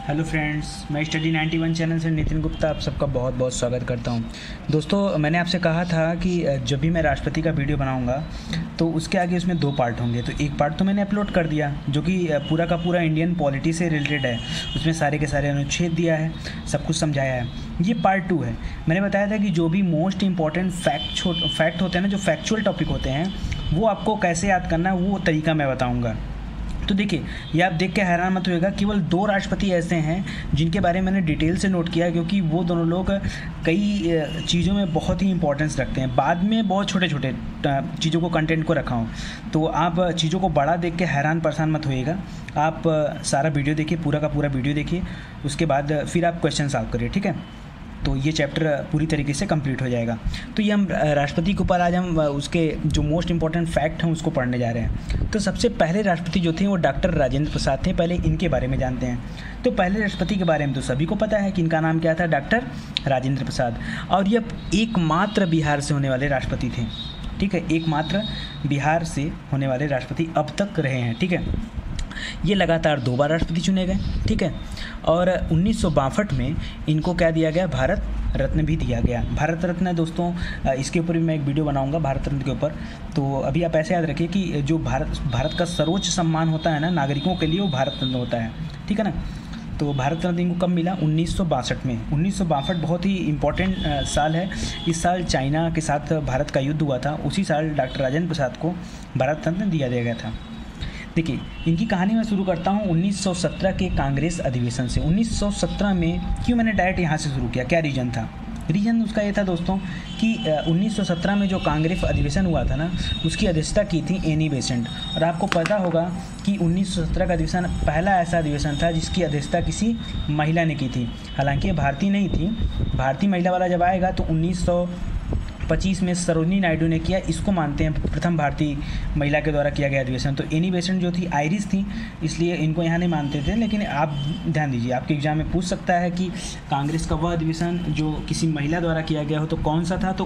Hello friends, मैं study 91 channel से नितिन गुप्ता आप सबका बहुत बहुत स्वागत करता हूं। दोस्तों, मैंने आपसे कहा था कि जब भी मैं राष्ट्रपति का वीडियो बनाऊंगा तो उसके आगे उसमें 2 पार्ट होंगे। तो एक पार्ट तो मैंने अपलोड कर दिया जो कि पूरा का पूरा इंडियन पॉलिटी से रिलेटेड है। उसमें सारे के सारे अनुच्छेद दिया है, सब कुछ समझाया है। ये पार्ट 2 है। मैंने बताया था कि जो भी मोस्ट इंपॉर्टेंट फैक्ट होते हैं ना, जो फैक्चुअल टॉपिक होते हैं, वो आपको कैसे याद करना है वो तरीका मैं बताऊँगा। तो देखिए, ये आप देख के हैरान मत होइएगा, केवल 2 राष्ट्रपति ऐसे हैं जिनके बारे में मैंने डिटेल से नोट किया, क्योंकि वो दोनों लोग कई चीज़ों में बहुत ही इंपॉर्टेंस रखते हैं। बाद में बहुत छोटे छोटे चीज़ों को, कंटेंट को रखा हूँ, तो आप चीज़ों को बड़ा देख के हैरान परेशान मत होइएगा। आप सारा वीडियो देखिए, पूरा का पूरा वीडियो देखिए, उसके बाद फिर आप क्वेश्चन सॉल्व करिए, ठीक है। तो ये चैप्टर पूरी तरीके से कंप्लीट हो जाएगा। तो ये हम राष्ट्रपति के ऊपर आज हम उसके जो मोस्ट इंपॉर्टेंट फैक्ट हैं उसको पढ़ने जा रहे हैं। तो सबसे पहले राष्ट्रपति जो थे वो डॉक्टर राजेंद्र प्रसाद थे। पहले इनके बारे में जानते हैं। तो पहले राष्ट्रपति के बारे में तो सभी को पता है कि इनका नाम क्या था, डॉक्टर राजेंद्र प्रसाद। और ये एकमात्र बिहार से होने वाले राष्ट्रपति थे, ठीक है। एकमात्र बिहार से होने वाले राष्ट्रपति अब तक रहे हैं, ठीक है। ये लगातार 2 बार राष्ट्रपति चुने गए, ठीक है। और 1962 में इनको क्या दिया गया, भारत रत्न भी दिया गया। भारत रत्न दोस्तों, इसके ऊपर भी मैं एक वीडियो बनाऊंगा भारत रत्न के ऊपर। तो अभी आप ऐसे याद रखिए कि जो भारत का सर्वोच्च सम्मान होता है ना नागरिकों के लिए, वो भारत रत्न होता है, ठीक है ना। तो भारत रत्न इनको कब मिला, 1962 में। 1962 बहुत ही इंपॉर्टेंट साल है। इस साल चाइना के साथ भारत का युद्ध हुआ था। उसी साल डॉक्टर राजेंद्र प्रसाद को भारत रत्न दिया गया था। देखिए, इनकी कहानी मैं शुरू करता हूँ 1917 के कांग्रेस अधिवेशन से। 1917 में क्यों मैंने डायरेक्ट यहाँ से शुरू किया, क्या रीज़न था? रीज़न उसका ये था दोस्तों कि 1917 में जो कांग्रेस अधिवेशन हुआ था ना, उसकी अध्यक्षता की थी एनी बेसेंट। और आपको पता होगा कि 1917 का अधिवेशन पहला ऐसा अधिवेशन था जिसकी अध्यक्षता किसी महिला ने की थी। हालांकि ये भारतीय नहीं थी। भारतीय महिला वाला जब आएगा तो 1925 में सरोजिनी नायडू ने किया। इसको मानते हैं प्रथम भारतीय महिला के द्वारा किया गया अधिवेशन। तो एनी बेसेंट जो थी आयरिश थी, इसलिए इनको यहाँ नहीं मानते थे। लेकिन आप ध्यान दीजिए, आपके एग्जाम में पूछ सकता है कि कांग्रेस का वह अधिवेशन जो किसी महिला द्वारा किया गया हो तो कौन सा था। तो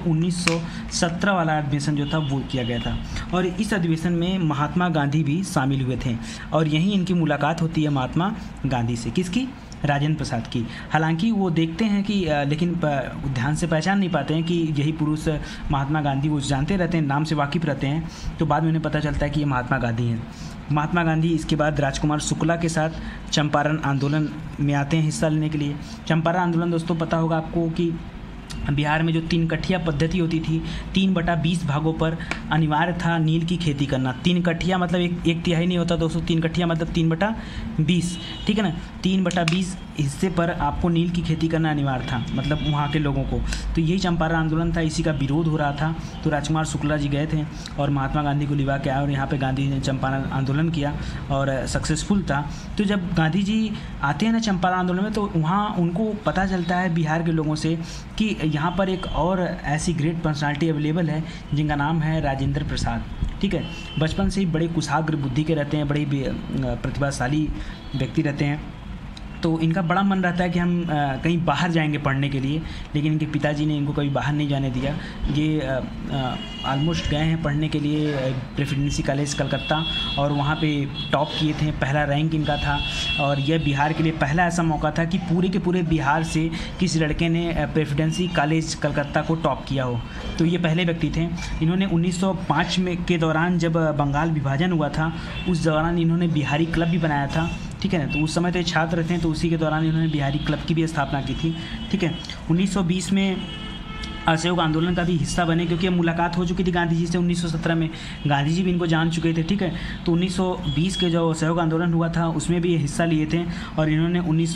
1917 वाला अधिवेशन जो था वो किया गया था। और इस अधिवेशन में महात्मा गांधी भी शामिल हुए थे। और यहीं इनकी मुलाकात होती है महात्मा गांधी से। किसकी? राजेंद्र प्रसाद की। हालांकि वो देखते हैं कि लेकिन ध्यान से पहचान नहीं पाते हैं कि यही पुरुष महात्मा गांधी, वो जानते रहते हैं, नाम से वाकिफ़ रहते हैं। तो बाद में उन्हें पता चलता है कि ये महात्मा गांधी हैं। महात्मा गांधी इसके बाद राजकुमार शुक्ला के साथ चंपारण आंदोलन में आते हैं हिस्सा लेने के लिए। चंपारण आंदोलन दोस्तों पता होगा आपको कि बिहार में जो 3 कठिया पद्धति होती थी, 3/20 भागों पर अनिवार्य था नील की खेती करना। 3 कठिया मतलब एक तिहाई नहीं होता दोस्तों, 3 कठिया मतलब 3/20, ठीक है ना। 3/20 हिस्से पर आपको नील की खेती करना अनिवार्य था, मतलब वहाँ के लोगों को। तो यही चंपारण आंदोलन था, इसी का विरोध हो रहा था। तो राजकुमार शुक्ला जी गए थे और महात्मा गांधी को लिवा के आए, और यहाँ पर गांधी जी ने चंपारण आंदोलन किया और सक्सेसफुल था। तो जब गांधी जी आते हैं ना चंपारण आंदोलन में, तो वहाँ उनको पता चलता है बिहार के लोगों से कि यहाँ पर एक और ऐसी ग्रेट पर्सनालिटी अवेलेबल है जिनका नाम है राजेंद्र प्रसाद, ठीक है। बचपन से ही बड़े कुशाग्र बुद्धि के रहते हैं, बड़े प्रतिभाशाली व्यक्ति रहते हैं। तो इनका बड़ा मन रहता है कि हम कहीं बाहर जाएंगे पढ़ने के लिए, लेकिन इनके पिताजी ने इनको कभी बाहर नहीं जाने दिया। ये ऑलमोस्ट गए हैं पढ़ने के लिए प्रेसिडेंसी कॉलेज कलकत्ता, और वहाँ पे टॉप किए थे, पहला रैंक इनका था। और यह बिहार के लिए पहला ऐसा मौका था कि पूरे के पूरे बिहार से किसी लड़के ने प्रेसिडेंसी कॉलेज कलकत्ता को टॉप किया हो। तो ये पहले व्यक्ति थे। इन्होंने 1905 में के दौरान जब बंगाल विभाजन हुआ था, उस दौरान इन्होंने बिहारी क्लब भी बनाया था, ठीक है ना। तो उस समय तो ये छात्र थे, तो उसी के दौरान इन्होंने बिहारी क्लब की भी स्थापना की थी, ठीक है। 1920 में असहयोग आंदोलन का भी हिस्सा बने, क्योंकि अब मुलाकात हो चुकी थी गांधी जी से 1917 में। गांधी जी भी इनको जान चुके थे, ठीक है। तो 1920 के जो असहयोग आंदोलन हुआ था उसमें भी ये हिस्सा लिए थे। और इन्होंने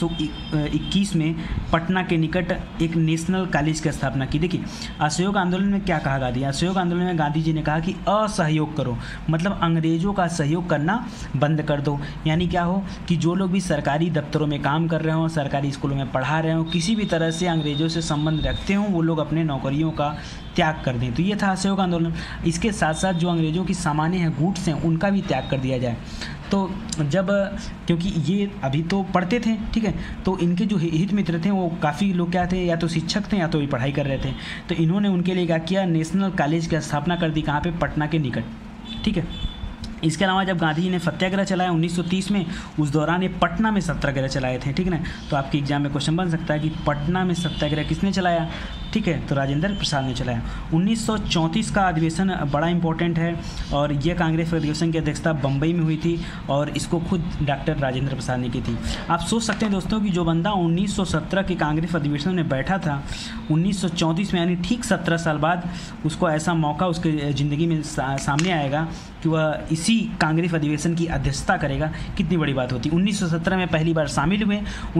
1921 में पटना के निकट एक नेशनल कॉलेज की स्थापना की। देखिए, असहयोग आंदोलन में क्या कहा गांधी, असहयोग आंदोलन में गांधी जी ने कहा कि असहयोग करो, मतलब अंग्रेज़ों का सहयोग करना बंद कर दो। यानी क्या हो कि जो लोग भी सरकारी दफ्तरों में काम कर रहे हों, सरकारी स्कूलों में पढ़ा रहे हों, किसी भी तरह से अंग्रेज़ों से संबंध रखते हों, वो लोग अपने नौकरियों का त्याग कर दें। तो ये था असहयोग आंदोलन। इसके साथ साथ जो अंग्रेज़ों की सामानें हैं, गुड्स हैं, उनका भी त्याग कर दिया जाए। तो जब, क्योंकि ये अभी तो पढ़ते थे, ठीक है, तो इनके जो हित मित्र थे वो काफ़ी लोग क्या थे, या तो शिक्षक थे या तो पढ़ाई कर रहे थे। तो इन्होंने उनके लिए क्या किया, नेशनल कॉलेज की स्थापना कर दी। कहाँ पे? पटना के निकट, ठीक है। इसके अलावा जब गांधी जी ने सत्याग्रह चलाया 1930 में, उस दौरान ये पटना में सत्याग्रह चलाए थे, ठीक है ना। तो आपके एग्जाम में क्वेश्चन बन सकता है कि पटना में सत्याग्रह किसने चलाया, ठीक है, तो राजेंद्र प्रसाद ने चलाया। 1934 का अधिवेशन बड़ा इंपॉर्टेंट है और यह कांग्रेस अधिवेशन की अध्यक्षता बम्बई में हुई थी और इसको खुद डॉक्टर राजेंद्र प्रसाद ने की थी। आप सोच सकते हैं दोस्तों कि जो बंदा 1917 के कांग्रेस अधिवेशन में बैठा था 1934 में, यानी ठीक 17 साल बाद उसको ऐसा मौका उसके ज़िंदगी में सामने आएगा कि वह इसी कांग्रेस अधिवेशन की अध्यक्षता करेगा, कितनी बड़ी बात होती। 1917 में पहली बार शामिल हुए,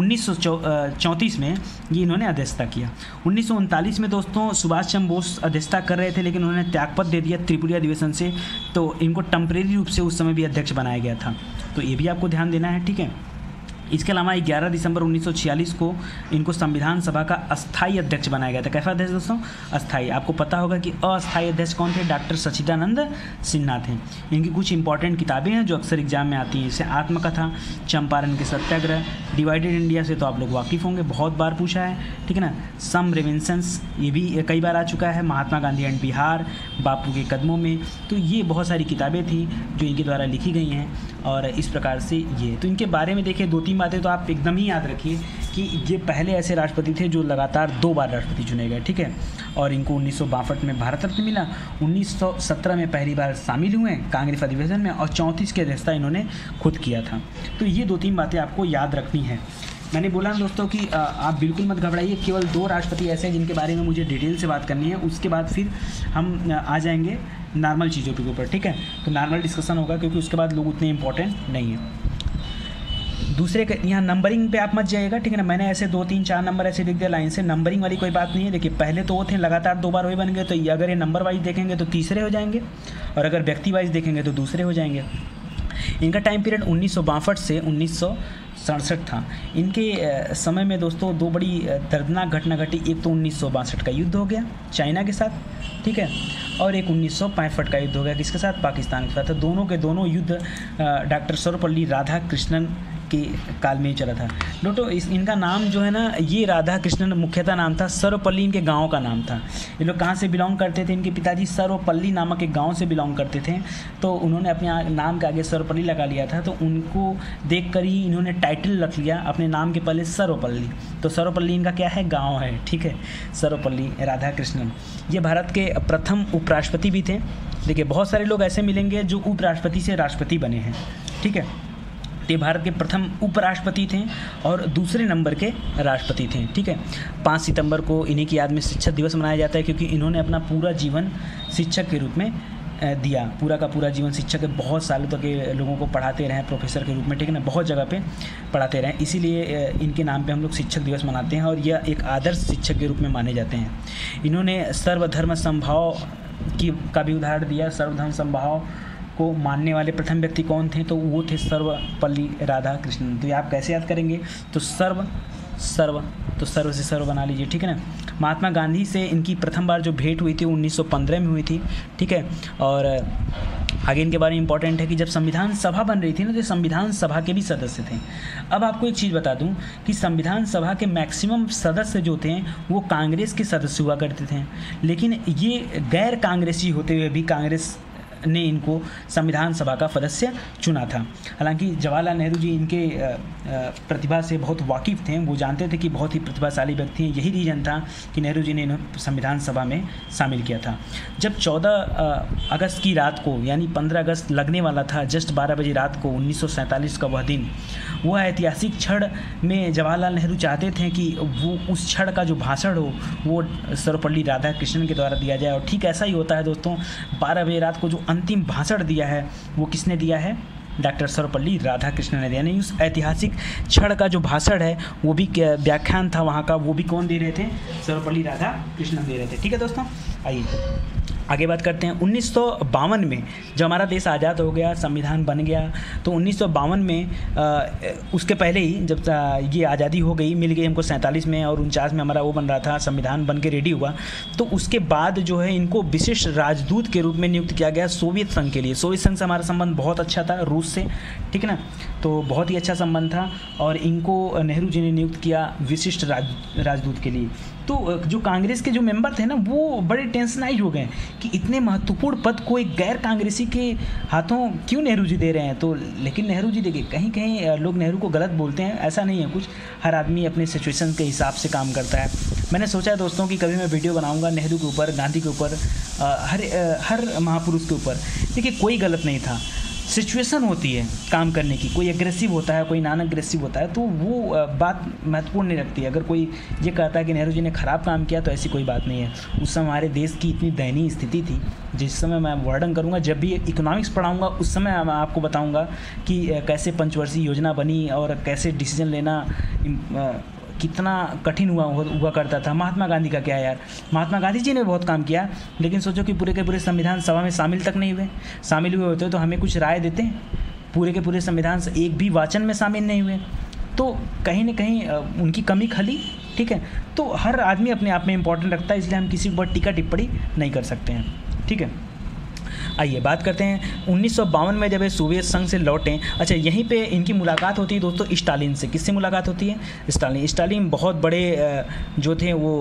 1934 में ये इन्होंने अध्यक्षता किया। 1939 में दोस्तों सुभाष चंद्र बोस अध्यक्षता कर रहे थे, लेकिन उन्होंने त्यागपत्र दे दिया त्रिपुरी अधिवेशन से, तो इनको टेम्परेरी रूप से उस समय भी अध्यक्ष बनाया गया था, तो ये भी आपको ध्यान देना है, ठीक है। इसके अलावा 11 दिसंबर 1946 को इनको संविधान सभा का अस्थायी अध्यक्ष बनाया गया था। कैसा अध्यक्ष दोस्तों, अस्थायी। आपको पता होगा कि अस्थायी अध्यक्ष कौन थे, डॉक्टर सच्चिदानंद सिन्हा थे। इनकी कुछ इंपॉर्टेंट किताबें हैं जो अक्सर एग्जाम में आती हैं, जैसे आत्मकथा, चंपारण के सत्याग्रह, डिवाइडेड इंडिया से तो आप लोग वाकिफ़ होंगे, बहुत बार पूछा है, ठीक है ना। सम रेविन्सेंस, ये भी कई बार आ चुका है। महात्मा गांधी एंड बिहार, बापू के कदमों में, तो ये बहुत सारी किताबें थी जो इनके द्वारा लिखी गई हैं और इस प्रकार से ये, तो इनके बारे में देखिए 2-3 बातें तो आप एकदम ही याद रखिए कि ये पहले ऐसे राष्ट्रपति थे जो लगातार 2 बार राष्ट्रपति चुने गए, ठीक है। और इनको 1962 में भारत रत्न मिला, 1917 में पहली बार शामिल हुए कांग्रेस अधिवेशन में और 34 की अध्यक्षता इन्होंने खुद किया था। तो ये 2-3 बातें आपको याद रखनी है। मैंने बोला ना दोस्तों कि आप बिल्कुल मत घबराइए, केवल 2 राष्ट्रपति ऐसे हैं जिनके बारे में मुझे डिटेल से बात करनी है, उसके बाद फिर हम आ जाएंगे नॉर्मल चीज़ों के ऊपर, ठीक है। तो नॉर्मल डिस्कशन होगा क्योंकि उसके बाद लोग उतने इंपॉर्टेंट नहीं है। दूसरे के यहाँ नंबरिंग पे आप मत जाइएगा, ठीक है ना। मैंने ऐसे 2-3-4 नंबर ऐसे लिख दिया लाइन से, नंबरिंग वाली कोई बात नहीं है। देखिए पहले तो वो थे लगातार 2 बार वही बन गए, तो ये अगर ये नंबर वाइज देखेंगे तो तीसरे हो जाएंगे और अगर व्यक्ति वाइज देखेंगे तो दूसरे हो जाएंगे। इनका टाइम पीरियड 1962 से 1967 था। इनके समय में दोस्तों 2 बड़ी दर्दनाक घटना घटी। एक तो 1962 का युद्ध हो गया चाइना के साथ, ठीक है, और एक 1965 का युद्ध हो गया किसके साथ, पाकिस्तान के साथ। तो दोनों के दोनों युद्ध डॉक्टर सर्वपल्ली राधाकृष्णन के काल में ही चला था। दोस्तों इनका नाम जो है ना, ये राधा कृष्णन मुख्यतः नाम था, सर्वपल्ली इनके गांव का नाम था। ये लोग कहाँ से बिलोंग करते थे, इनके पिताजी सर्वपल्ली नामक एक गांव से बिलोंग करते थे, तो उन्होंने अपने नाम के आगे सर्वपल्ली लगा लिया था। तो उनको देखकर ही इन्होंने टाइटल रख लिया अपने नाम के पहले सर्वपल्ली। तो सर्वपल्ली इनका क्या है, गाँव है, ठीक है, सर्वपल्ली राधाकृष्णन। ये भारत के प्रथम उपराष्ट्रपति भी थे। देखिए बहुत सारे लोग ऐसे मिलेंगे जो उपराष्ट्रपति से राष्ट्रपति बने हैं, ठीक है। ये भारत के प्रथम उपराष्ट्रपति थे और दूसरे नंबर के राष्ट्रपति थे, ठीक है। 5 सितंबर को इन्हीं की याद में शिक्षक दिवस मनाया जाता है क्योंकि इन्होंने अपना पूरा जीवन शिक्षक के रूप में दिया। पूरा का पूरा जीवन शिक्षक के, बहुत सालों तक के लोगों को पढ़ाते रहे प्रोफेसर के रूप में, ठीक है ना, बहुत जगह पे पढ़ाते रहे। इसीलिए इनके नाम पे हम लोग शिक्षक दिवस मनाते हैं और यह एक आदर्श शिक्षक के रूप में माने जाते हैं। इन्होंने सर्वधर्म समभाव का भी उदाहरण दिया। सर्वधर्म समभाव को मानने वाले प्रथम व्यक्ति कौन थे, तो वो थे सर्वपल्ली राधाकृष्णन। तो ये आप कैसे याद करेंगे, तो सर्व से सर्व बना लीजिए, ठीक है ना। महात्मा गांधी से इनकी प्रथम बार जो भेंट हुई थी 1915 में हुई थी, ठीक है। और आगे इनके बारे में इंपॉर्टेंट है कि जब संविधान सभा बन रही थी ना, तो संविधान सभा के भी सदस्य थे। अब आपको एक चीज़ बता दूं कि संविधान सभा के मैक्सिमम सदस्य जो थे वो कांग्रेस के सदस्य हुआ करते थे, लेकिन ये गैर कांग्रेसी होते हुए भी कांग्रेस ने इनको संविधान सभा का सदस्य चुना था। हालांकि जवाहरलाल नेहरू जी इनके प्रतिभा से बहुत वाकिफ़ थे, वो जानते थे कि बहुत ही प्रतिभाशाली व्यक्ति हैं। यही रीज़न था कि नेहरू जी ने इन्हें संविधान सभा में शामिल किया था। जब 14 अगस्त की रात को, यानी 15 अगस्त लगने वाला था, जस्ट 12 बजे रात को 1947 का वह दिन, वह ऐतिहासिक क्षण में जवाहरलाल नेहरू चाहते थे कि वो उस क्षण का जो भाषण हो वो सर्वपल्ली राधाकृष्णन के द्वारा दिया जाए। और ठीक ऐसा ही होता है दोस्तों, 12 बजे रात को जो अंतिम भाषण दिया है वो किसने दिया है, डॉक्टर सर्वपल्ली राधाकृष्णन ने दिया। यानी उस ऐतिहासिक क्षण का जो भाषण है वो भी व्याख्यान था वहाँ का, वो भी कौन दे रहे थे, सर्वपल्ली राधाकृष्णन दे रहे थे, ठीक है दोस्तों। आइए आगे बात करते हैं। 1952 में जब हमारा देश आज़ाद हो गया, संविधान बन गया, तो 1952 में उसके पहले ही जब ये आज़ादी हो गई, मिल गई हमको 47 में और 49 में हमारा वो बन रहा था, संविधान बन के रेडी हुआ, तो उसके बाद जो है इनको विशिष्ट राजदूत के रूप में नियुक्त किया गया सोवियत संघ के लिए। सोवियत संघ से हमारा संबंध बहुत अच्छा था, रूस से, ठीक है ना, तो बहुत ही अच्छा संबंध था और इनको नेहरू जी ने नियुक्त किया विशिष्ट राजदूत के लिए। तो जो कांग्रेस के जो मेंबर थे ना वो बड़े टेंशनाइज हो गए कि इतने महत्वपूर्ण पद को एक गैर कांग्रेसी के हाथों क्यों नेहरू जी दे रहे हैं। तो लेकिन नेहरू जी देखिए कहीं कहीं लोग नेहरू को गलत बोलते हैं, ऐसा नहीं है कुछ, हर आदमी अपने सिचुएशन के हिसाब से काम करता है। मैंने सोचा है दोस्तों कि कभी मैं वीडियो बनाऊँगा नेहरू के ऊपर, गांधी के ऊपर, हर महापुरुष के ऊपर। देखिए कोई गलत नहीं था, सिचुएशन होती है काम करने की, कोई एग्रेसिव होता है, कोई नॉन एग्रेसिव होता है, तो वो बात महत्वपूर्ण नहीं रखती है। अगर कोई ये कहता है कि नेहरू जी ने ख़राब काम किया तो ऐसी कोई बात नहीं है। उस समय हमारे देश की इतनी दयनीय स्थिति थी, जिस समय मैं वर्णन करूँगा, जब भी इकोनॉमिक्स पढ़ाऊँगा उस समय मैं आपको बताऊँगा कि कैसे पंचवर्षीय योजना बनी और कैसे डिसीजन लेना कितना कठिन हुआ करता था। महात्मा गांधी का क्या यार, महात्मा गांधी जी ने बहुत काम किया, लेकिन सोचो कि पूरे के पूरे संविधान सभा में शामिल तक नहीं हुए। शामिल हुए होते तो हमें कुछ राय देते हैं, पूरे के पूरे संविधान से एक भी वाचन में शामिल नहीं हुए, तो कहीं ना कहीं उनकी कमी खली। ठीक है, तो हर आदमी अपने आप में इम्पोर्टेंट रखता है, इसलिए हम किसी के ऊपर टीका टिप्पणी नहीं कर सकते हैं। ठीक है, आइए बात करते हैं 1952 में जब ये सोवियत संघ से लौटे। अच्छा, यहीं पे इनकी मुलाकात होती है दोस्तों स्टालिन से। किससे मुलाकात होती है? स्टालिन बहुत बड़े जो थे वो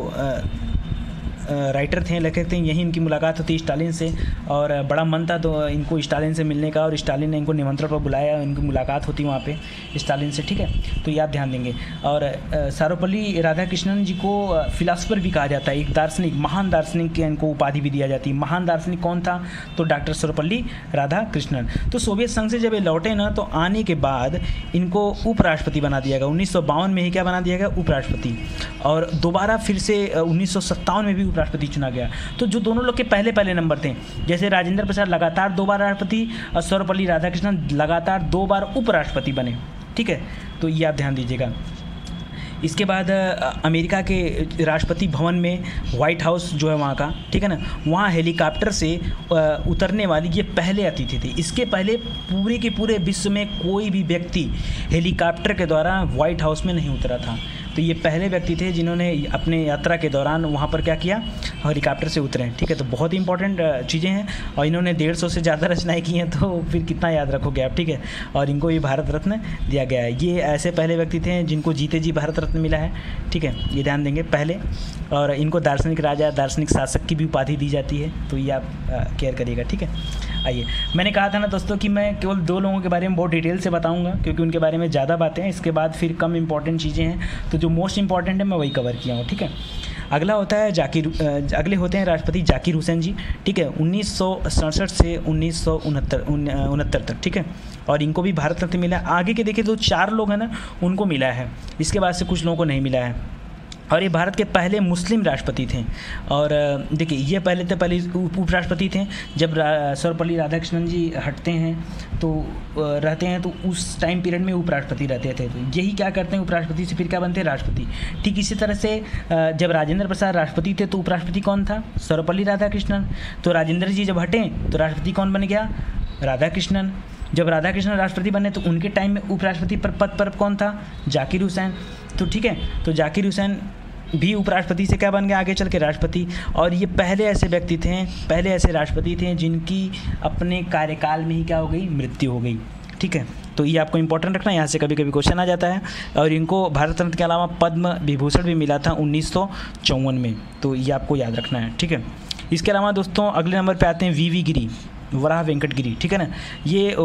राइटर थे, लेखक थे। यहीं इनकी मुलाकात होती है स्टालिन से, और बड़ा मन था तो इनको स्टालिन से मिलने का, और स्टालिन ने इनको निमंत्रण पर बुलाया, इनकी मुलाकात होती वहाँ पे स्टालिन से। ठीक है, तो ये आप ध्यान देंगे। और सर्वपल्ली राधाकृष्णन जी को फिलासफर भी कहा जाता है, एक दार्शनिक, महान दार्शनिक की इनको उपाधि भी दिया जाती है। महान दार्शनिक कौन था? तो डॉक्टर सर्वपल्ली राधाकृष्णन। तो सोवियत संघ से जब ये लौटे ना, तो आने के बाद इनको उपराष्ट्रपति बना दिया गया। 1952 में ही क्या बना दिया गया? उपराष्ट्रपति। और दोबारा फिर से 1957 में भी उपराष्ट्रपति चुना गया। तो जो दोनों लोग के पहले नंबर थे, जैसे राजेंद्र प्रसाद लगातार 2 बार राष्ट्रपति और सर्वपल्ली राधाकृष्णन लगातार 2 बार उपराष्ट्रपति बने। ठीक है, तो ये आप ध्यान दीजिएगा। इसके बाद अमेरिका के राष्ट्रपति भवन में, व्हाइट हाउस जो है वहाँ का, ठीक है ना, वहाँ हेलीकॉप्टर से उतरने वाली ये पहले अतिथि थे। इसके पहले पूरे के पूरे विश्व में कोई भी व्यक्ति हेलीकॉप्टर के द्वारा व्हाइट हाउस में नहीं उतरा था। तो ये पहले व्यक्ति थे जिन्होंने अपने यात्रा के दौरान वहाँ पर क्या किया? हेलीकॉप्टर से उतरे। ठीक है, तो बहुत ही इंपॉर्टेंट चीज़ें हैं, और इन्होंने 150 से ज़्यादा रचनाएं की हैं, तो फिर कितना याद रखोगे आप। ठीक है, और इनको ये भारत रत्न दिया गया है। ये ऐसे पहले व्यक्ति थे जिनको जीते जी भारत रत्न मिला है। ठीक है, ये ध्यान देंगे पहले। और इनको दार्शनिक राजा, दार्शनिक शासक की भी उपाधि दी जाती है, तो ये आप केयर करिएगा। ठीक है, आइए, मैंने कहा था ना दोस्तों कि मैं केवल 2 लोगों के बारे में बहुत डिटेल से बताऊंगा, क्योंकि उनके बारे में ज़्यादा बातें हैं। इसके बाद फिर कम इंपॉर्टेंट चीज़ें हैं, तो जो मोस्ट इंपॉर्टेंट है मैं वही कवर किया हूँ। ठीक है, अगला होता है अगले होते हैं राष्ट्रपति जाकिर हुसैन जी। ठीक है, 1967 से 1969 तक। ठीक है, और इनको भी भारत रत्न मिला है। आगे के देखिए तो 4 लोग हैं ना, उनको मिला है, इसके बाद से कुछ लोगों को नहीं मिला है। और ये भारत के पहले मुस्लिम राष्ट्रपति थे। और देखिए ये पहले उपराष्ट्रपति थे। जब सर्वपल्ली राधाकृष्णन जी हटते हैं तो रहते हैं, तो उस टाइम पीरियड में उपराष्ट्रपति रहते थे। तो यही क्या करते हैं, उपराष्ट्रपति से फिर क्या बनते हैं? राष्ट्रपति। ठीक इसी तरह से जब राजेंद्र प्रसाद राष्ट्रपति थे तो उपराष्ट्रपति कौन था? सर्वपल्ली राधाकृष्णन। तो राजेंद्र जी जब हटे तो राष्ट्रपति कौन बन गया? राधाकृष्णन। जब राधाकृष्णन राष्ट्रपति बने तो उनके टाइम में उपराष्ट्रपति पद पर कौन था? जाकिर हुसैन। तो ठीक है, तो जाकिर हुसैन भी उपराष्ट्रपति से क्या बन गया आगे चल के? राष्ट्रपति। और ये पहले ऐसे व्यक्ति थे, पहले ऐसे राष्ट्रपति थे जिनकी अपने कार्यकाल में ही क्या हो गई? मृत्यु हो गई। ठीक है, तो ये आपको इंपॉर्टेंट रखना है, यहाँ से कभी कभी क्वेश्चन आ जाता है। और इनको भारत रत्न के अलावा पद्म विभूषण भी मिला था 1954 में, तो ये आपको याद रखना है। ठीक है, इसके अलावा दोस्तों अगले नंबर पे आते हैं वीवी गिरी, वराह वेंकट गिरी। ठीक है ना, ये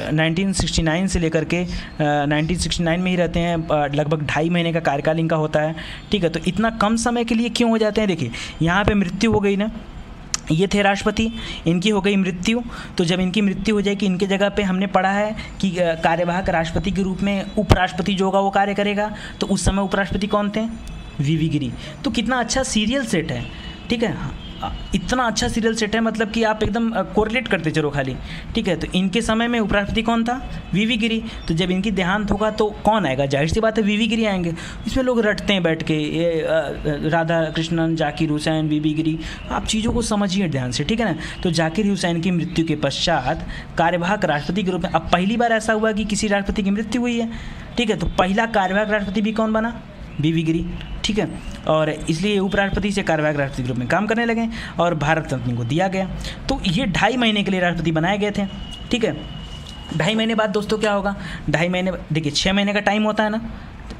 1969 से लेकर के 1969 में ही रहते हैं। लगभग 2.5 महीने का कार्यकाल इनका होता है। ठीक है, तो इतना कम समय के लिए क्यों हो जाते हैं? देखिए यहाँ पे मृत्यु हो गई ना, ये थे राष्ट्रपति, इनकी हो गई मृत्यु। तो जब इनकी मृत्यु हो जाएगी, इनके जगह पे हमने पढ़ा है कि कार्यवाहक राष्ट्रपति के रूप में उपराष्ट्रपति जो होगा वो कार्य करेगा। तो उस समय उपराष्ट्रपति कौन थे? वीवी गिरी। तो कितना अच्छा सीरियल सेट है। ठीक है, इतना अच्छा सीरियल सेट है, मतलब कि आप एकदम कोरिलेट करते चलो खाली। ठीक है, तो इनके समय में उपराष्ट्रपति कौन था? वीवी गिरी। तो जब इनकी देहांत होगा तो कौन आएगा? जाहिर सी बात है वीवी गिरी आएंगे। इसमें लोग रटते हैं बैठ के, ये राधा कृष्णन, जाकिर हुसैन, वीवी गिरी। आप चीज़ों को समझिए ध्यान से। ठीक है ना, तो जाकिर हुसैन की मृत्यु के पश्चात कार्यवाहक राष्ट्रपति के रूप में, अब पहली बार ऐसा हुआ कि किसी राष्ट्रपति की मृत्यु हुई है। ठीक है, तो पहला कार्यवाहक राष्ट्रपति भी कौन बना? वीवी गिरी। ठीक है, और इसलिए उपराष्ट्रपति से कार्यवाहक राष्ट्रपति के रूप में काम करने लगे और भारत रत्न को दिया गया। तो ये 2.5 महीने के लिए राष्ट्रपति बनाए गए थे। ठीक है, 2.5 महीने बाद दोस्तों क्या होगा? 2.5 महीने, देखिए 6 महीने का टाइम होता है ना,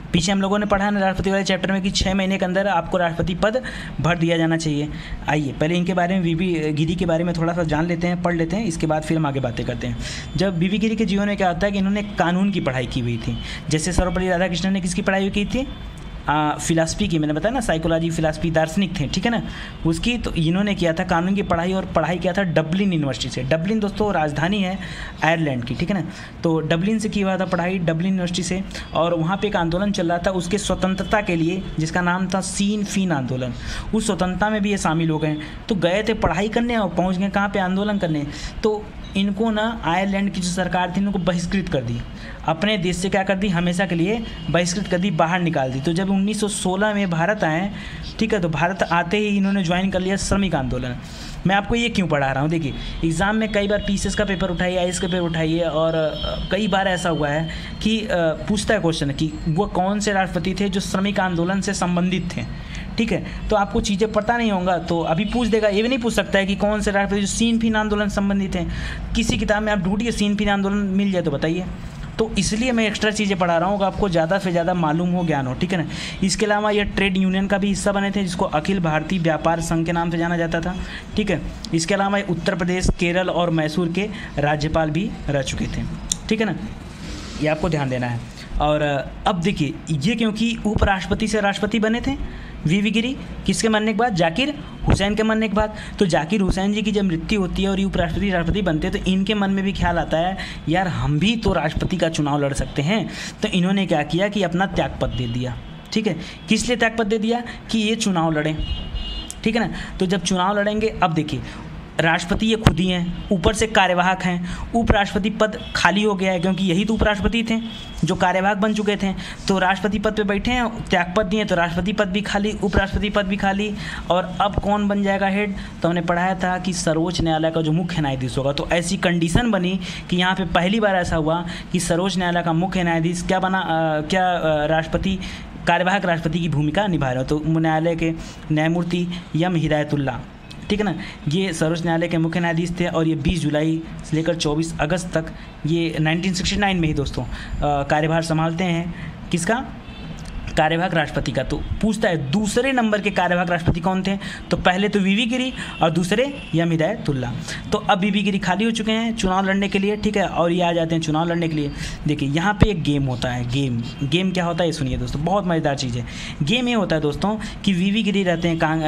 पीछे हम लोगों ने पढ़ा ना राष्ट्रपति वाले चैप्टर में कि 6 महीने के अंदर आपको राष्ट्रपति पद भर दिया जाना चाहिए। आइए पहले इनके बारे में वीवी गिरी के बारे में थोड़ा सा जान लेते हैं, पढ़ लेते हैं, इसके बाद फिर हम आगे बातें करते हैं। जब वीवी गिरी के जीवन में क्या होता है कि इन्होंने कानून की पढ़ाई की हुई थी। जैसे सर्वपल्ली राधाकृष्णन ने किसकी पढ़ाई की थी? फिलासफी की, मैंने बताया ना, साइकोलॉजी फिलासफी दार्शनिक थे, ठीक है ना, उसकी। तो इन्होंने किया था कानून की पढ़ाई, और पढ़ाई किया था डबलिन यूनिवर्सिटी से। डबलिन दोस्तों राजधानी है आयरलैंड की, ठीक है ना। तो डबलिन से किया हुआ था पढ़ाई, डबलिन यूनिवर्सिटी से। और वहाँ पे एक आंदोलन चल रहा था उसके स्वतंत्रता के लिए, जिसका नाम था सीन फीन आंदोलन। उस स्वतंत्रता में भी ये शामिल हो गए। तो गए थे पढ़ाई करने और पहुँच गए कहाँ पे? आंदोलन करने। तो इनको ना आयरलैंड की जो सरकार थी इनको बहिष्कृत कर दी, अपने देश से क्या कर दी? हमेशा के लिए बहिष्कृत कर दी, बाहर निकाल दी। तो जब 1916 में भारत आए, ठीक है, तो भारत आते ही इन्होंने ज्वाइन कर लिया श्रमिक आंदोलन। मैं आपको ये क्यों पढ़ा रहा हूँ? देखिए एग्ज़ाम में कई बार पीसीएस का पेपर उठाइए, आईएएस का पेपर उठाइए, और कई बार ऐसा हुआ है कि पूछता है क्वेश्चन कि वो कौन से राष्ट्रपति थे जो श्रमिक आंदोलन से संबंधित थे, ठीक है। तो आपको चीज़ें पता नहीं होगा तो अभी पूछ देगा। ये भी नहीं पूछ सकता है कि कौन से राष्ट्रपति जो सीन फीन आंदोलन से संबंधित हैं। किसी किताब में आप ढूंढिए सीन फीन आंदोलन मिल जाए तो बताइए। तो इसलिए मैं एक्स्ट्रा चीज़ें पढ़ा रहा हूँ कि आपको ज़्यादा से ज़्यादा मालूम हो, ज्ञान हो, ठीक है ना। इसके अलावा ये ट्रेड यूनियन का भी हिस्सा बने थे, जिसको अखिल भारतीय व्यापार संघ के नाम से जाना जाता था, ठीक है। इसके अलावा ये उत्तर प्रदेश, केरल और मैसूर के राज्यपाल भी रह चुके थे, ठीक है ना। ये आपको ध्यान देना है। और अब देखिए ये क्योंकि उपराष्ट्रपति से राष्ट्रपति बने थे वीवी गिरी, किसके मरने के बाद? जाकिर हुसैन के मरने के बाद। तो जाकिर हुसैन जी की जब मृत्यु होती है और ये उपराष्ट्रपति राष्ट्रपति बनते हैं, तो इनके मन में भी ख्याल आता है यार हम भी तो राष्ट्रपति का चुनाव लड़ सकते हैं। तो इन्होंने क्या किया कि अपना त्यागपत्र दे दिया, ठीक है। किस लिए त्यागपत्र दे दिया? कि ये चुनाव लड़ें, ठीक है ना। तो जब चुनाव लड़ेंगे, अब देखिए राष्ट्रपति ये खुद ही हैं, ऊपर से कार्यवाहक हैं। उपराष्ट्रपति पद खाली हो गया है क्योंकि यही तो उपराष्ट्रपति थे जो कार्यवाहक बन चुके थे। तो राष्ट्रपति पद पे बैठे हैं, त्यागपत्र दिए, तो राष्ट्रपति पद भी खाली, उपराष्ट्रपति पद भी खाली। और अब कौन बन जाएगा हेड? तो हमने पढ़ाया था कि सर्वोच्च न्यायालय का जो मुख्य न्यायाधीश होगा। तो ऐसी कंडीशन बनी कि यहाँ पे पहली बार ऐसा हुआ कि सर्वोच्च न्यायालय का मुख्य न्यायाधीश क्या बना? राष्ट्रपति, कार्यवाहक राष्ट्रपति की भूमिका निभा रहा हो। तो न्यायालय के न्यायमूर्ति एम हिदायतुल्लाह, ठीक है ना, ये सर्वोच्च न्यायालय के मुख्य न्यायाधीश थे। और ये 20 जुलाई से लेकर 24 अगस्त तक, ये 1969 में ही दोस्तों कार्यभार संभालते हैं। किसका? कार्यवाहक राष्ट्रपति का। तो पूछता है दूसरे नंबर के कार्यवाहक राष्ट्रपति कौन थे? तो पहले तो वीवी गिरी और दूसरे एम हिदायतुल्लाह। तो अब वीवी गिरी खाली हो चुके हैं चुनाव लड़ने के लिए, ठीक है, और ये आ जाते हैं चुनाव लड़ने के लिए। देखिए यहाँ पे एक गेम होता है। गेम क्या होता है ये सुनिए दोस्तों, बहुत मज़ेदार चीज़ है। गेम ये होता है दोस्तों कि वीवी गिरी रहते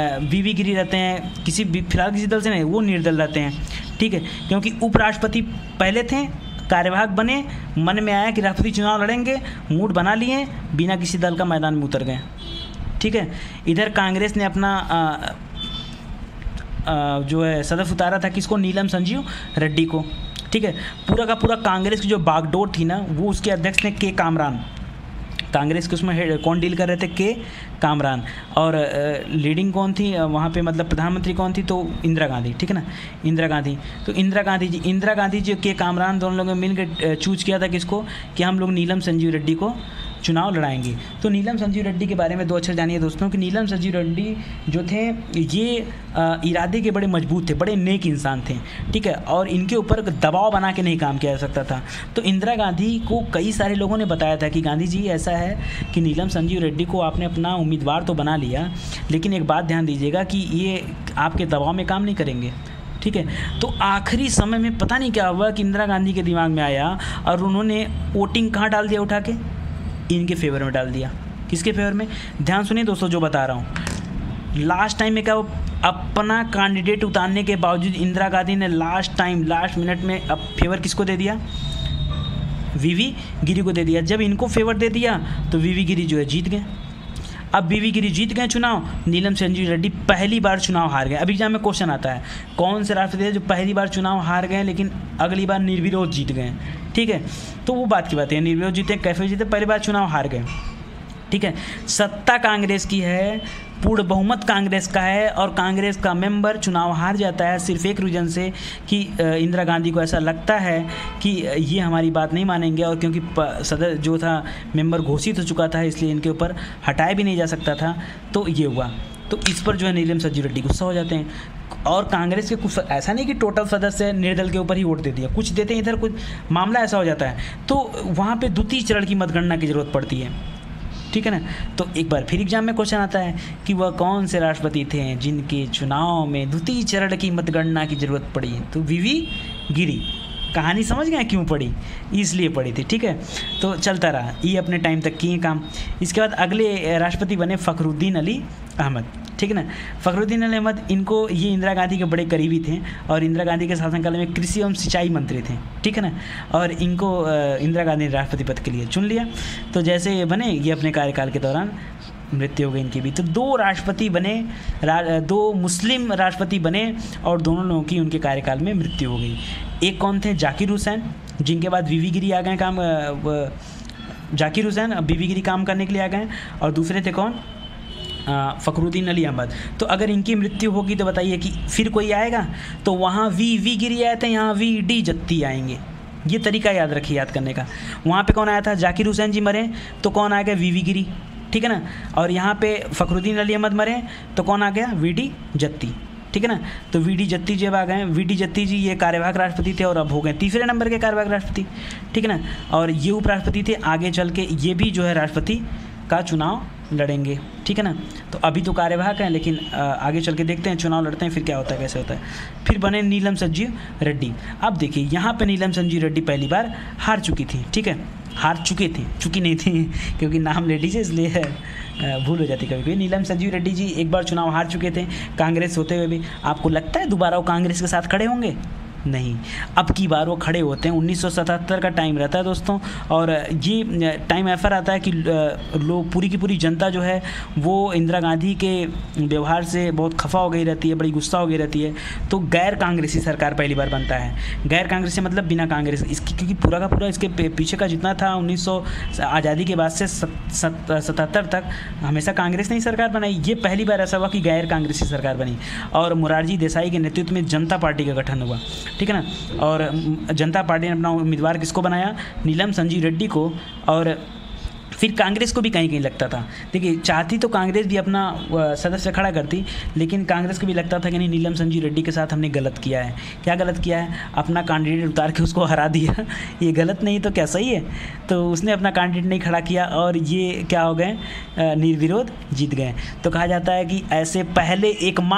हैं किसी फिलहाल किसी दल से नहीं, वो निर्दल रहते हैं, ठीक है। क्योंकि उपराष्ट्रपति पहले थे, कार्यवाहक बने, मन में आया कि राष्ट्रपति चुनाव लड़ेंगे, मूड बना लिए, बिना किसी दल का मैदान में उतर गए, ठीक है। इधर कांग्रेस ने अपना जो है सदस्य उतारा था, किसको? नीलम संजीव रेड्डी को, ठीक है। पूरा का पूरा कांग्रेस की जो बागडोर थी ना, वो उसके अध्यक्ष ने के कामरान, कांग्रेस के उसमें कौन डील कर रहे थे? के कामरान। और लीडिंग कौन थी वहाँ पे, मतलब प्रधानमंत्री कौन थी? तो इंदिरा गांधी, ठीक है ना, इंदिरा गांधी। तो इंदिरा गांधी जी के कामरान दोनों लोगों ने मिलकर चूज किया था किसको? कि हम लोग नीलम संजीव रेड्डी को चुनाव लड़ाएंगे। तो नीलम संजीव रेड्डी के बारे में दो अक्षर जानिए दोस्तों कि नीलम संजीव रेड्डी जो थे ये इरादे के बड़े मजबूत थे, बड़े नेक इंसान थे, ठीक है। और इनके ऊपर दबाव बना के नहीं काम किया जा सकता था। तो इंदिरा गांधी को कई सारे लोगों ने बताया था कि गांधी जी ऐसा है कि नीलम संजीव रेड्डी को आपने अपना उम्मीदवार तो बना लिया, लेकिन एक बात ध्यान दीजिएगा कि ये आपके दबाव में काम नहीं करेंगे, ठीक है। तो आखिरी समय में पता नहीं क्या हुआ कि इंदिरा गांधी के दिमाग में आया और उन्होंने वोटिंग कहाँ डाल दिया? उठा के इनके फेवर में डाल दिया। किसके फेवर में? ध्यान सुनिए दोस्तों जो बता रहा हूँ। लास्ट टाइम में क्या, वो अपना कैंडिडेट उतारने के बावजूद इंदिरा गांधी ने लास्ट मिनट में अब फेवर किसको दे दिया? वीवी गिरी को दे दिया। जब इनको फेवर दे दिया तो वीवी गिरी जो है जीत गए। अब वीवी गिरी जीत गए चुनाव, नीलम संजीव रेड्डी पहली बार चुनाव हार गए। अभी एग्जाम में क्वेश्चन आता है कौन से राष्ट्रपति है जो पहली बार चुनाव हार गए लेकिन अगली बार निर्विरोध जीत गए, ठीक है। तो वो बात की बात है, निर्विरोध जीते, कैसे जीते? पहली बार चुनाव हार गए, ठीक है। सत्ता कांग्रेस की है, पूर्ण बहुमत कांग्रेस का है, और कांग्रेस का मेंबर चुनाव हार जाता है सिर्फ एक रीजन से कि इंदिरा गांधी को ऐसा लगता है कि ये हमारी बात नहीं मानेंगे, और क्योंकि सदस्य जो था मेंबर घोषित हो चुका था इसलिए इनके ऊपर हटाया भी नहीं जा सकता था। तो ये हुआ, तो इस पर जो है नीलम संजीव रेड्डी गुस्सा हो जाते हैं। और कांग्रेस के कुछ ऐसा नहीं कि टोटल सदस्य निर्दल के ऊपर ही वोट दे दिया, कुछ देते हैं इधर, कुछ मामला ऐसा हो जाता है। तो वहाँ पे द्वितीय चरण की मतगणना की ज़रूरत पड़ती है। ठीक है ना। तो एक बार फिर एग्जाम में क्वेश्चन आता है कि वह कौन से राष्ट्रपति थे जिनके चुनाव में द्वितीय चरण की मतगणना की जरूरत पड़ी। तो वीवी गिरी। कहानी समझ गए क्यों पढ़ी, इसलिए पढ़ी थी, ठीक है। तो चलता रहा, ये अपने टाइम तक किए काम। इसके बाद अगले राष्ट्रपति बने फ़खरुद्दीन अली अहमद, ठीक है ना। फ़खरुद्दीन अली अहमद, इनको ये इंदिरा गांधी के बड़े करीबी थे और इंदिरा गांधी के शासनकाल में कृषि एवं सिंचाई मंत्री थे, ठीक है ना। और इनको इंदिरा गांधी ने राष्ट्रपति पद के लिए चुन लिया। तो जैसे ये बने, ये अपने कार्यकाल के दौरान मृत्यु हो गई इनकी भी। तो दो राष्ट्रपति बने, दो मुस्लिम राष्ट्रपति बने और दोनों लोगों की उनके कार्यकाल में मृत्यु हो गई। एक कौन थे, जाकिर हुसैन, जिनके बाद वीवी गिरी आ गए काम, जाकिर हुसैन वीवी गिरी काम करने के लिए आ गए। और दूसरे थे कौन, फ़खरुद्दीन अली अहमद। तो अगर इनकी मृत्यु होगी तो बताइए कि फिर कोई आएगा। तो वहाँ वी गिरी आए थे, यहाँ वी जत्ती आएंगे। ये तरीका याद रखिए याद करने का। वहाँ पे कौन आया था, जाकिर हुसैन जी मरे तो कौन आ गया, वी गिरी, ठीक है ना। और यहाँ पे फ़खरुद्दीन अली अहमद मरे तो कौन आ गया, वी जत्ती, ठीक है ना। तो वी जत्ती जब आ गए, वी जत्ती जी ये कार्यवाहक राष्ट्रपति थे और अब हो गए तीसरे नंबर के कार्यवाहक राष्ट्रपति, ठीक है ना। और ये उपराष्ट्रपति थे, आगे चल के ये भी जो है राष्ट्रपति का चुनाव लड़ेंगे, ठीक है ना। तो अभी तो कार्यवाहक हैं, लेकिन आगे चल के देखते हैं चुनाव लड़ते हैं फिर क्या होता है, कैसे होता है। फिर बने नीलम संजीव रेड्डी। अब देखिए यहाँ पे नीलम संजीव रेड्डी पहली बार हार चुकी थी, ठीक है, हार चुके थे, चुकी नहीं थी क्योंकि नाम लेडीज है इसलिए भूल हो जाती कभी कभी। नीलम संजीव रेड्डी जी एक बार चुनाव हार चुके थे कांग्रेस होते हुए भी। आपको लगता है दोबारा वो कांग्रेस के साथ खड़े होंगे? नहीं, अब की बार वो खड़े होते हैं। 1977 का टाइम रहता है दोस्तों, और ये टाइम ऐसा रहता है कि लोग, पूरी की पूरी जनता जो है वो इंदिरा गांधी के व्यवहार से बहुत खफा हो गई रहती है, बड़ी गुस्सा हो गई रहती है। तो गैर कांग्रेसी सरकार पहली बार बनता है। गैर कांग्रेसी मतलब बिना कांग्रेस, इसकी क्योंकि पूरा का पूरा इसके पीछे का जितना था 1900 आज़ादी के बाद से 77 तक हमेशा कांग्रेस ने ही सरकार बनाई। ये पहली बार ऐसा हुआ कि गैर कांग्रेसी सरकार बनी और मोरारजी देसाई के नेतृत्व में जनता पार्टी का गठन हुआ, ठीक है ना। और जनता पार्टी ने अपना उम्मीदवार किसको बनाया, नीलम संजीव रेड्डी को। और फिर कांग्रेस को भी कहीं कहीं लगता था, देखिए चाहती तो कांग्रेस भी अपना सदस्य खड़ा करती, लेकिन कांग्रेस को भी लगता था कि नहीं, नीलम संजीव रेड्डी के साथ हमने गलत किया है। क्या गलत किया है, अपना कैंडिडेट उतार के उसको हरा दिया ये गलत नहीं तो क्या सही है। तो उसने अपना कैंडिडेट नहीं खड़ा किया और ये क्या हो गए, निर्विरोध जीत गए। तो कहा जाता है कि ऐसे पहले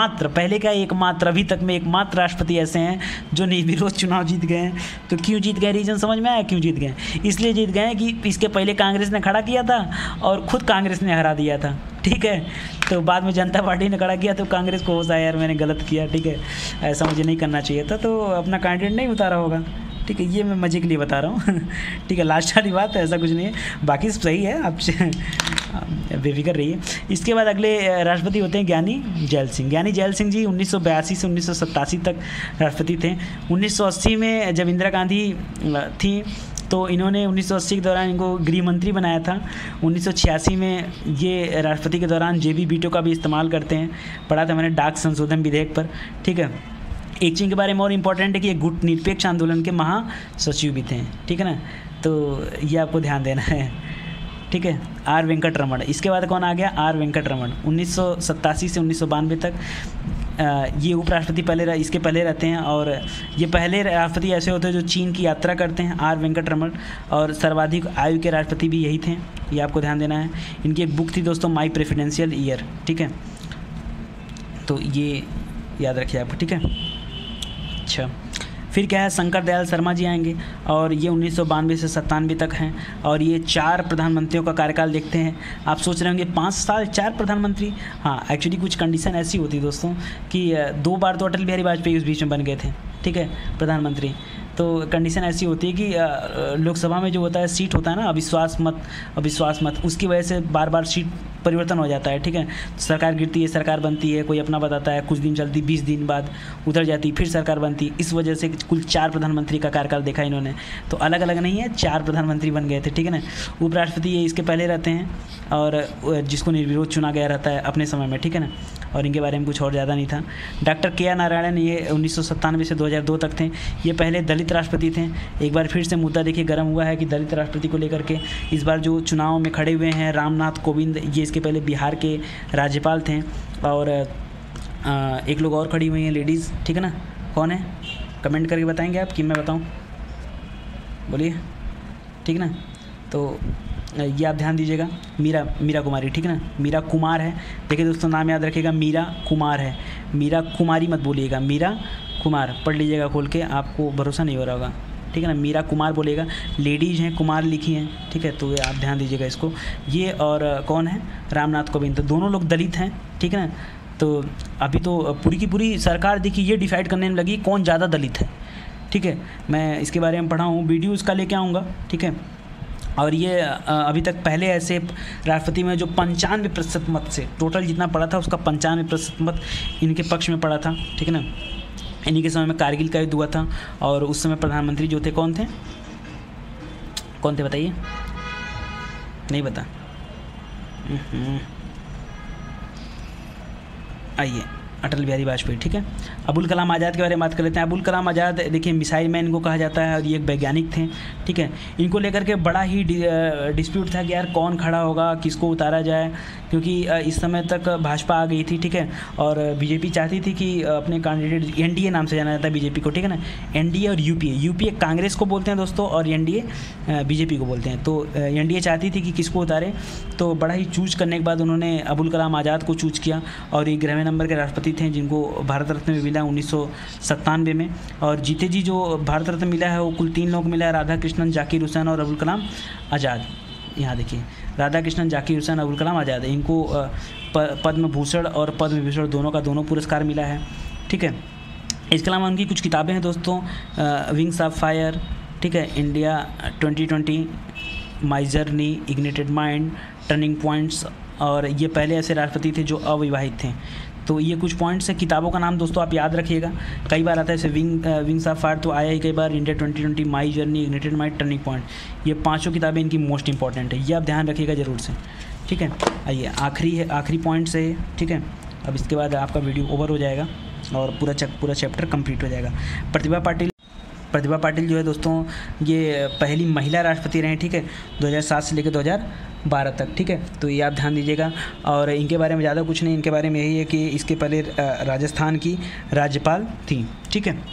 एकमात्र अभी तक में एकमात्र राष्ट्रपति ऐसे हैं जो निर्विरोध चुनाव जीत गए हैं। तो क्यों जीत गए, रीजन समझ में आया क्यों जीत गए? इसलिए जीत गए कि इसके पहले कांग्रेस ने खड़ा किया था और खुद कांग्रेस ने हरा दिया था, ठीक है। तो बाद में जनता पार्टी ने खड़ा किया तो कांग्रेस को होता है यार मैंने गलत किया, ठीक है, ऐसा मुझे नहीं करना चाहिए था, तो अपना कैंडिडेट नहीं उतारा होगा, ठीक है। ये मैं मजे के लिए बता रहा हूँ ठीक है, लास्ट वाली बात है, ऐसा कुछ नहीं है, बाकी सब सही है, आप बेफिक्र रहिए। इसके बाद अगले राष्ट्रपति होते हैं ज्ञानी जैल सिंह। ज्ञानी जैल सिंह जी 1982 से 1987 तक राष्ट्रपति थे। 1980 में जब इंदिरा गांधी थी तो इन्होंने 1980 के दौरान इनको गृह मंत्री बनाया था। 1986 में ये राष्ट्रपति के दौरान जेबी वीटो का भी इस्तेमाल करते हैं, पढ़ा था मैंने डाक संशोधन विधेयक पर, ठीक है। एक चीज़ के बारे में और इम्पोर्टेंट है कि ये गुट निरपेक्ष आंदोलन के महासचिव भी थे, ठीक है ना। तो ये आपको ध्यान देना है, ठीक है। आर वेंकट रमन, इसके बाद कौन आ गया, आर वेंकट रमन। 1987 से 1992 तक ये उपराष्ट्रपति इसके पहले रहते हैं। और ये पहले राष्ट्रपति ऐसे होते हैं जो चीन की यात्रा करते हैं, आर वेंकट रमन। और सर्वाधिक आयु के राष्ट्रपति भी यही थे, ये आपको ध्यान देना है। इनकी एक बुक थी दोस्तों, माई प्रेसिडेंशियल ईयर, ठीक है। तो ये याद रखिए आपको, ठीक है। अच्छा, फिर क्या है, शंकर दयाल शर्मा जी आएंगे और ये 1992 से 97 तक हैं। और ये 4 प्रधानमंत्रियों का कार्यकाल देखते हैं। आप सोच रहे होंगे 5 साल 4 प्रधानमंत्री, हाँ एक्चुअली कुछ कंडीशन ऐसी होती है दोस्तों कि 2 बार तो अटल बिहारी वाजपेयी उस बीच में बन गए थे, ठीक है, प्रधानमंत्री। तो कंडीशन ऐसी होती है कि लोकसभा में जो होता है सीट होता है ना, अविश्वास मत, उसकी वजह से बार बार सीट परिवर्तन हो जाता है, ठीक है। सरकार गिरती है, सरकार बनती है, कोई अपना बताता है, कुछ दिन चलती, 20 दिन बाद उधर जाती, फिर सरकार बनती। इस वजह से कुल 4 प्रधानमंत्री का कार्यकाल देखा इन्होंने। तो अलग अलग नहीं है, 4 प्रधानमंत्री बन गए थे, ठीक है ना। उपराष्ट्रपति ये इसके पहले रहते हैं और जिसको निर्विरोध चुना गया रहता है अपने समय में, ठीक है ना। और इनके बारे में कुछ और ज़्यादा नहीं था। Doctor KR. नारायणन, ये 1997 से 2002 तक थे। ये पहले दलित राष्ट्रपति थे। एक बार फिर से मुद्दा देखिए गर्म हुआ है कि दलित राष्ट्रपति को लेकर के इस बार जो चुनाव में खड़े हुए हैं रामनाथ कोविंद, ये इसके पहले बिहार के राज्यपाल थे। और एक लोग और खड़ी हुई हैं लेडीज़, ठीक है ना, कौन है कमेंट करके बताएंगे आप कि मैं बताऊं, बोलिए, ठीक ना। तो ये आप ध्यान दीजिएगा, मीरा कुमारी, ठीक है ना, मीरा कुमार है। देखिए दोस्तों नाम याद रखिएगा, मीरा कुमार है, मीरा कुमारी मत बोलिएगा, मीरा कुमार पढ़ लीजिएगा खोल के, आपको भरोसा नहीं हो रहा होगा, ठीक है ना, मीरा कुमार बोलेगा। लेडीज़ हैं, कुमार लिखी हैं, ठीक है, तो ये आप ध्यान दीजिएगा इसको। ये और कौन है, रामनाथ कोविंद, तो दोनों लोग दलित हैं, ठीक है ना। तो अभी तो पूरी की पूरी सरकार देखिए ये डिसाइड करने में लगी कौन ज़्यादा दलित है, ठीक है। मैं इसके बारे में पढ़ा हूँ, वीडियो इसका लेके आऊँगा, ठीक है। और ये अभी तक पहले ऐसे राष्ट्रपति में जो 95% मत से टोटल जितना पड़ा था उसका 95% मत इनके पक्ष में पड़ा था, ठीक है ना। इन्हीं के समय में कारगिल का युद्ध हुआ था और उस समय प्रधानमंत्री जो थे कौन थे बताइए, नहीं पता, आइए, अटल बिहारी वाजपेयी, ठीक है। अबुल कलाम आज़ाद के बारे में बात कर लेते हैं। अबुल कलाम आज़ाद देखिए मिसाइल मैन इनको कहा जाता है और ये एक वैज्ञानिक थे, ठीक है। इनको लेकर के बड़ा ही डिस्प्यूट था कि यार कौन खड़ा होगा, किसको उतारा जाए, क्योंकि इस समय तक भाजपा आ गई थी, ठीक है, और बीजेपी चाहती थी कि अपने कैंडिडेट, एनडीए नाम से जाना जाता है बीजेपी को, ठीक है ना, एनडीए और यूपीए कांग्रेस को बोलते हैं दोस्तों और एनडीए बीजेपी को बोलते हैं। तो एनडीए चाहती थी कि किसको उतारे, तो बड़ा ही चूज करने के बाद उन्होंने अबुल कलाम आज़ाद को चूज किया और ये 11वें नंबर के राष्ट्रपति थे जिनको भारत रत्न में मिला 1997 में। और जीते जी जो भारत रत्न मिला है वो कुल 3 लोग मिला है, राधा कृष्णन, जाकिर हुसैन और अबुल कलाम आज़ाद। यहाँ देखिए राधा कृष्णन, जाकिर हुसैन, अबुल कलाम आज़ाद, इनको पद्म भूषण और पद्म विभूषण दोनों का दोनों पुरस्कार मिला है, ठीक है। इसके अलावा उनकी कुछ किताबें हैं दोस्तों, विंग्स ऑफ फायर, ठीक है, India 2020, my journey, ignited mind, turning points, और ये पहले ऐसे राष्ट्रपति थे जो अविवाहित थे। तो ये कुछ पॉइंट्स है, किताबों का नाम दोस्तों आप याद रखिएगा, कई बार आता है जैसे विंग्स ऑफ फायर तो आया ही कई बार, India 2020, my journey, ignited mind, turning point, ये 5 किताबें इनकी मोस्ट इंपॉर्टेंट है, ये आप ध्यान रखिएगा ज़रूर से, ठीक है। आइए आखिरी पॉइंट से, ठीक है, अब इसके बाद आपका वीडियो ओवर हो जाएगा और पूरा चैप्टर कंप्लीट हो जाएगा। प्रतिभा पाटिल जो है दोस्तों ये पहली महिला राष्ट्रपति रहे, ठीक है, 2007 से लेकर 2012 तक, ठीक है। तो ये आप ध्यान दीजिएगा और इनके बारे में ज़्यादा कुछ नहीं, इनके बारे में यही है कि इसके पहले राजस्थान की राज्यपाल थी, ठीक है।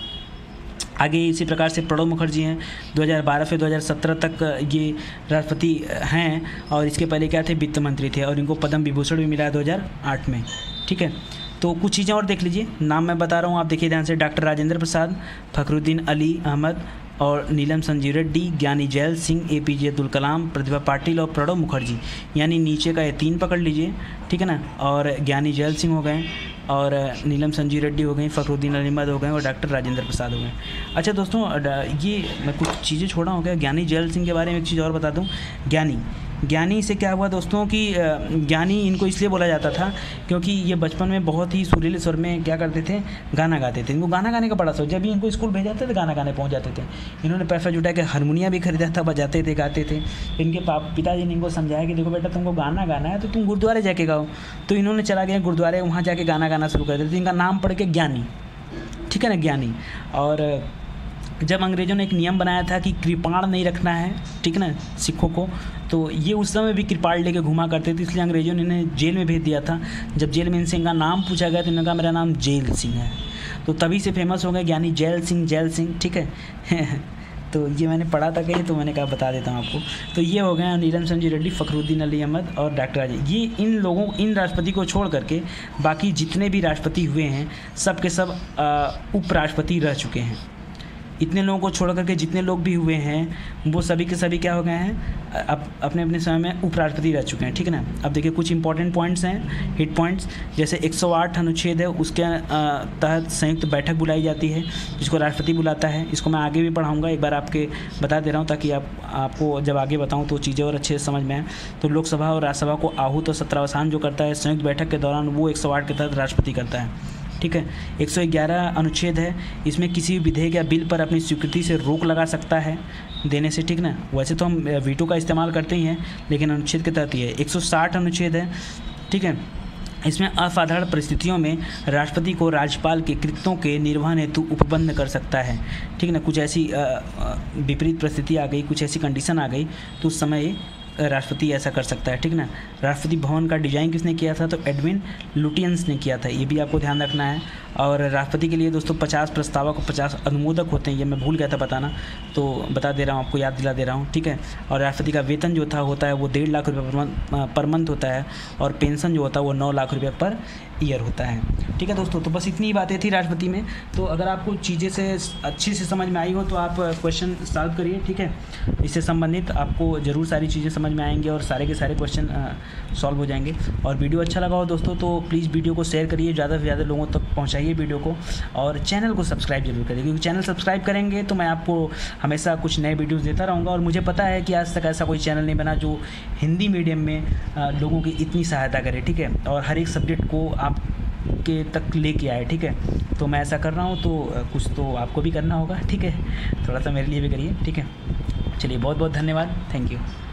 आगे इसी प्रकार से प्रणब मुखर्जी हैं, 2012 से 2017 तक ये राष्ट्रपति हैं और इसके पहले क्या थे, वित्त मंत्री थे और इनको पद्म विभूषण भी मिला है 2008 में, ठीक है। तो कुछ चीज़ें और देख लीजिए, नाम मैं बता रहा हूँ, आप देखिए ध्यान से, डॉक्टर राजेंद्र प्रसाद, फखरुद्दीन अली अहमद और नीलम संजीव रेड्डी, ज्ञानी जैल सिंह, APJ अब्दुल कलाम, प्रतिभा पाटिल और प्रणब मुखर्जी, यानी नीचे का ये 3 पकड़ लीजिए, ठीक है ना। और ज्ञानी जैल सिंह हो गए और नीलम संजीव रेड्डी हो गई, फखरुद्दीन अली अहमद हो गए और डॉक्टर राजेंद्र प्रसाद हो गए। अच्छा दोस्तों, ये मैं कुछ चीज़ें छोड़ा हो गया, ज्ञानी जैल सिंह के बारे में एक चीज़ और बता दूँ। ज्ञानी से क्या हुआ दोस्तों कि ज्ञानी इनको इसलिए बोला जाता था क्योंकि ये बचपन में बहुत ही सुरीले स्वर में क्या करते थे, गाना गाते थे। इनको गाना गाने का बड़ा शौक, जब भी इनको स्कूल भेज जाते थे गाना गाने पहुंच जाते थे। इन्होंने पैसा जुटा के हारमोनियम भी खरीदा था, बजाते थे, गाते थे। इनके पिताजी ने इनको समझाया कि देखो बेटा तुमको गाना गाना है तो तुम गुरुद्वारे जाके गाओ। तो इन्होंने चला गया गुरुद्वारे, वहाँ जाके गाना गाना शुरू कर दिया। तो इनका नाम पढ़ के ज्ञानी, ठीक है ना, ज्ञानी। और जब अंग्रेज़ों ने एक नियम बनाया था कि कृपाण नहीं रखना है, ठीक है ना, सिखों को, तो ये उस समय भी कृपाण लेके घुमा करते थे, इसलिए अंग्रेज़ों ने इन्हें जेल में भेज दिया था। जब जेल में इनसे इनका नाम पूछा गया तो इन्होंने कहा मेरा नाम जेल सिंह है, तो तभी से फेमस हो गए ज्ञानी जैल सिंह, ठीक है। तो ये मैंने पढ़ा था कहीं, तो मैंने कहा बता देता हूँ आपको। तो ये हो गए नीलम संजीव रेड्डी, फखरुद्दीन अली अहमद और डॉक्टर राजेंद्र। ये इन राष्ट्रपति को छोड़ करके बाकी जितने भी राष्ट्रपति हुए हैं सब के सब उपराष्ट्रपति रह चुके हैं। इतने लोगों को छोड़ करके जितने लोग भी हुए हैं वो सभी के सभी क्या हो गए हैं, अपने अपने समय में उपराष्ट्रपति रह चुके हैं, ठीक है ना। अब देखिए कुछ इंपॉर्टेंट पॉइंट्स हैं, हिट पॉइंट्स, जैसे 108 अनुच्छेद है, उसके तहत संयुक्त बैठक बुलाई जाती है जिसको राष्ट्रपति बुलाता है। इसको मैं आगे भी पढ़ाऊँगा, एक बार आपके बता दे रहा हूँ ताकि आपको जब आगे बताऊँ तो चीज़ें और अच्छे से समझ में आए। तो लोकसभा और राज्यसभा को आहूत और सत्रावसान जो करता है संयुक्त बैठक के दौरान, वो 108 के तहत राष्ट्रपति करता है, ठीक है। 111 अनुच्छेद है, इसमें किसी भी विधेयक या बिल पर अपनी स्वीकृति से रोक लगा सकता है देने से, ठीक ना। वैसे तो हम वीटो का इस्तेमाल करते ही हैं, लेकिन अनुच्छेद के तहत ही है। 160 अनुच्छेद है, ठीक है। इसमें असाधारण परिस्थितियों में राष्ट्रपति को राज्यपाल के कृत्यों के निर्वहन हेतु उपबंध कर सकता है, ठीक है ना। कुछ ऐसी विपरीत परिस्थिति आ गई, कुछ ऐसी कंडीशन आ गई तो उस समय राष्ट्रपति ऐसा कर सकता है, ठीक ना। राष्ट्रपति भवन का डिज़ाइन किसने किया था, तो एडविन लुटियंस ने किया था, ये भी आपको ध्यान रखना है। और राष्ट्रपति के लिए दोस्तों 50 प्रस्तावक और 50 अनुमोदक होते हैं, ये मैं भूल गया था बताना, तो बता दे रहा हूँ, आपको याद दिला दे रहा हूँ, ठीक है। और राष्ट्रपति का वेतन जो होता है वो 1.5 लाख रुपये पर मंथ होता है, और पेंशन जो होता है वो 9 लाख रुपये पर ईयर होता है, ठीक है दोस्तों। तो बस इतनी ही बातें थी राष्ट्रपति में। तो अगर आपको चीज़ें से अच्छे से समझ में आई हो तो आप क्वेश्चन सॉल्व करिए, ठीक है। इससे संबंधित आपको ज़रूर सारी चीज़ें समझ में आएंगे और सारे के सारे क्वेश्चन सॉल्व हो जाएंगे। और वीडियो अच्छा लगा हो दोस्तों तो प्लीज़ वीडियो को शेयर करिए, ज़्यादा से ज़्यादा लोगों तक पहुँचाइए वीडियो को, और चैनल को सब्सक्राइब जरूर करिए, क्योंकि चैनल सब्सक्राइब करेंगे तो मैं आपको हमेशा कुछ नए वीडियोज़ देता रहूँगा। और मुझे पता है कि आज तक ऐसा कोई चैनल नहीं बना जो हिंदी मीडियम में लोगों की इतनी सहायता करे, ठीक है, और हर एक सब्जेक्ट को आप के तक लेके आए, ठीक है। तो मैं ऐसा कर रहा हूँ, तो कुछ तो आपको भी करना होगा, ठीक है, थोड़ा सा मेरे लिए भी करिए, ठीक है। चलिए, बहुत बहुत धन्यवाद, थैंक यू।